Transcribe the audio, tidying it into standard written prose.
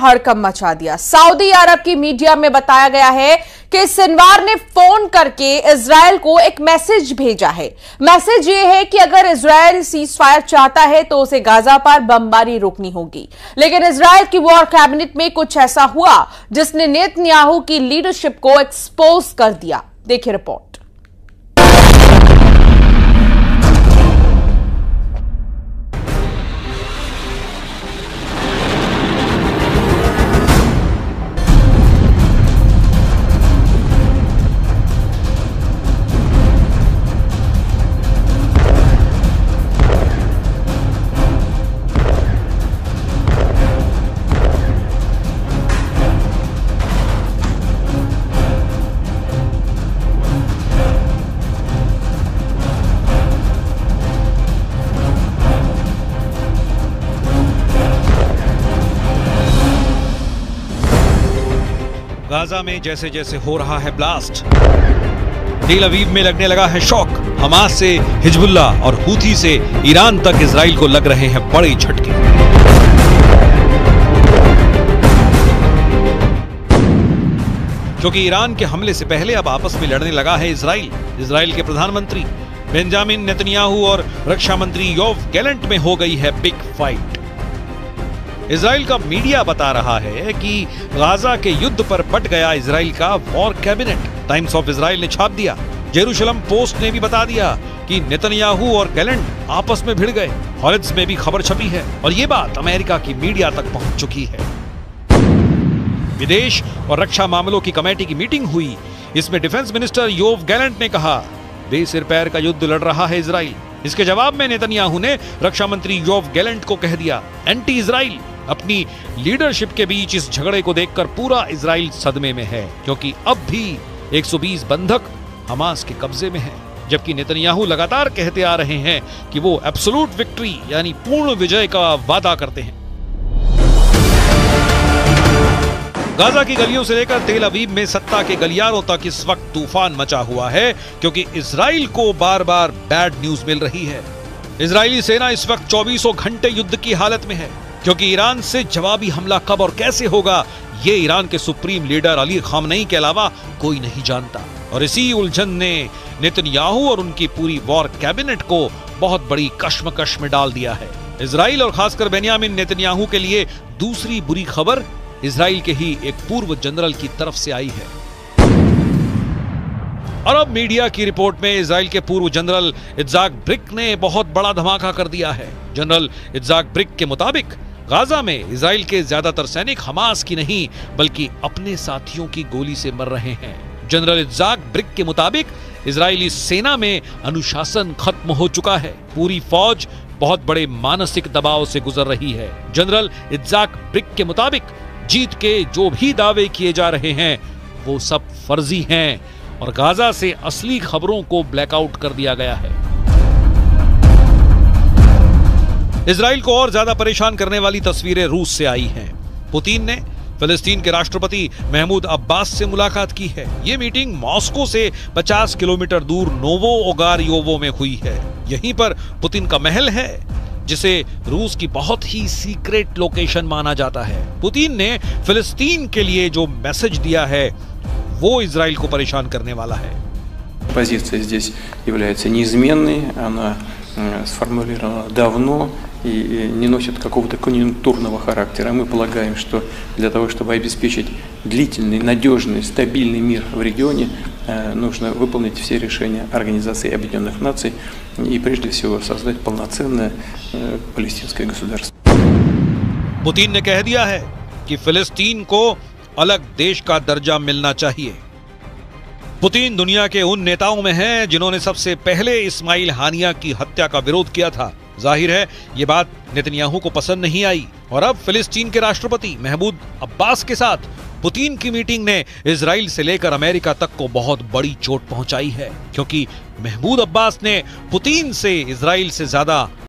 हड़कंप मचा दिया। सऊदी अरब की मीडिया में बताया गया है कि सिनवार ने फोन करके इजरायल को एक मैसेज भेजा है। मैसेज ये है कि अगर इजरायल सीज फायर चाहता है तो उसे गाजा पर बमबारी रोकनी होगी। लेकिन इजरायल की वॉर कैबिनेट में कुछ ऐसा हुआ जिसने नेतन्याहू की लीडरशिप को एक्सपोज कर दिया। देखिए रिपोर्ट। गाजा में जैसे जैसे हो रहा है ब्लास्ट, तेल अवीव में लगने लगा है शॉक। हमास से हिजबुल्ला और हूथी से ईरान तक इजराइल को लग रहे हैं बड़े झटके। क्योंकि ईरान के हमले से पहले अब आपस में लड़ने लगा है इजराइल के प्रधानमंत्री बेंजामिन नेतन्याहू और रक्षा मंत्री योव गैलेंट में हो गई है बिग फाइट। इजराइल का मीडिया बता रहा है कि गाजा के युद्ध पर बट गया इजराइल का war cabinet. Times of Israel ने छाप दिया। जेरूशलम पोस्ट ने भी बता दिया कि नेतन्याहू और गैलेंट आपस में भिड़ गए। हॉलिड्स में भी खबर छपी है और ये बात अमेरिका की मीडिया तक पहुंच चुकी है। विदेश और रक्षा मामलों की कमेटी की मीटिंग हुई। इसमें डिफेंस मिनिस्टर योव गैलेंट ने कहा, बेसिर पैर का युद्ध लड़ रहा है इजराइल। इसके जवाब में नेतन्याहू ने रक्षा मंत्री योव गैलेंट को कह दिया, एंटी इजराइल। अपनी लीडरशिप के बीच इस झगड़े को देखकर पूरा इजराइल सदमे में है, क्योंकि अब भी 120 बंधक हमास के कब्जे में हैं। जबकि नेतन्याहू लगातार कहते आ रहे हैं कि वो एब्सोल्यूट विक्ट्री यानी पूर्ण विजय का वादा करते हैं। गाजा की गलियों से लेकर तेल अवीव में सत्ता के गलियारों तक इस वक्त तूफान मचा हुआ है, क्योंकि इजराइल को बार बार बैड न्यूज मिल रही है। इजरायली सेना इस वक्त 24 घंटे युद्ध की हालत में है, क्योंकि ईरान से जवाबी हमला कब और कैसे होगा ये ईरान के सुप्रीम लीडर अली खामनेई के अलावा कोई नहीं जानता। और इसी उलझन ने नेतन्याहू और उनकी पूरी वॉर कैबिनेट को बहुत बड़ी कश्मकश में डाल दिया है। इजराइल और खासकर बेंयामिन नेतन्याहू के लिए दूसरी बुरी खबर इजराइल के ही एक पूर्व जनरल की तरफ से आई है। अरब मीडिया की रिपोर्ट में इजराइल के पूर्व जनरल इत्जाक ब्रिक ने बहुत बड़ा धमाका कर दिया है। जनरल इत्जाक ब्रिक के मुताबिक गाजा में इजराइल के ज्यादातर सैनिक हमास की नहीं बल्कि अपने साथियों की गोली से मर रहे हैं। जनरल इत्जाक ब्रिक के मुताबिक इजरायली सेना में अनुशासन खत्म हो चुका है। पूरी फौज बहुत बड़े मानसिक दबाव से गुजर रही है। जनरल इत्जाक ब्रिक के मुताबिक जीत के जो भी दावे किए जा रहे हैं वो सब फर्जी हैं और गाजा से असली खबरों को ब्लैकआउट कर दिया गया है। इजराइल को और ज्यादा परेशान करने वाली तस्वीरें रूस से आई हैं। पुतिन ने फिलिस्तीन के राष्ट्रपति महमूद अब्बास से मुलाकात की है। ये मीटिंग मॉस्को से 50 किलोमीटर दूर नोवो ओगारियोवो में हुई है। यहीं पर पुतिन का महल है, जिसे रूस की बहुत ही सीक्रेट लोकेशन माना जाता है। पुतिन ने फिलिस्तीन के लिए जो मैसेज दिया है वो इजराइल को परेशान करने वाला है। Позиция здесь является неизменной, она сформулирована давно и не носит какого-то конъюнктурного характера. Мы полагаем, что для того, чтобы обеспечить длительный, надежный, стабильный мир в регионе, нужно выполнить все решения Организации Объединенных Наций и прежде всего создать полноценное палестинское государство. पुतिन ने कह दिया है कि फिलिस्तीन को अलग देश का दर्जा मिलना चाहिए। पुतिन दुनिया के उन नेताओं में हैं जिन्होंने सबसे पहले इस्माइल हानिया की हत्या का विरोध किया था। जाहिर है ये बात नेतन्याहू को पसंद नहीं आई और अब फिलिस्तीन के राष्ट्रपति महमूद अब्बास के साथ पुतिन की मीटिंग ने इजराइल से लेकर अमेरिका तक को बहुत बड़ी चोट पहुंचाई है, क्योंकि महमूद अब्बास ने पुतिन से इजराइल से ज्यादा